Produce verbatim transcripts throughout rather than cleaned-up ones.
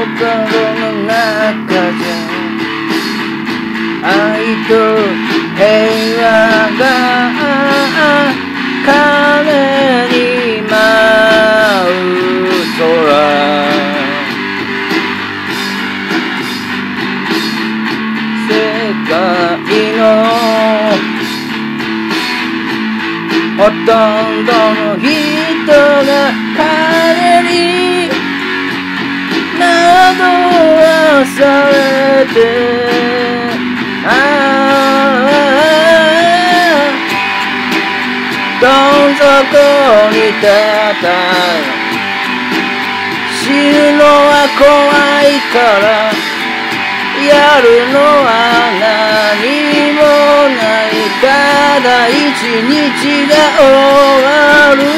の中じゃ愛と平和が鐘に舞う空世界のほとんどの人が鐘に惑わされてああどん底に立った死ぬのは怖いからやるのは何もないただ一日が終わる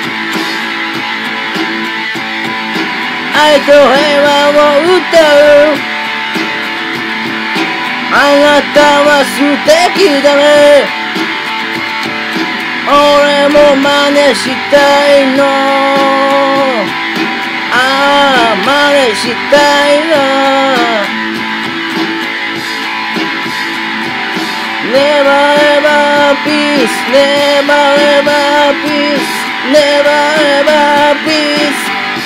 愛と平和を歌うあなたは素敵だね俺も真似したいのああ真似したいなNever ever peace, never ever peace, never ever peace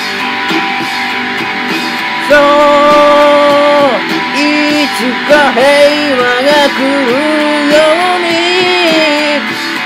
そういつか平和が来るように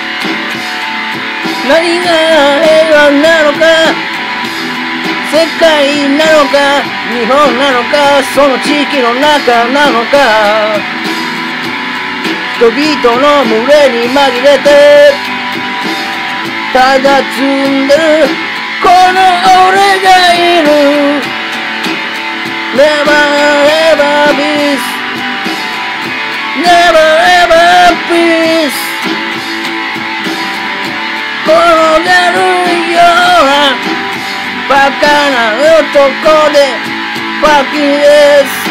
何が平和なのか世界なのか日本なのかその地域の中なのか人々の群れに紛れてただ積んでるこの俺がいる Never ever peace Never ever peace 転がるようなバカな男でファキンです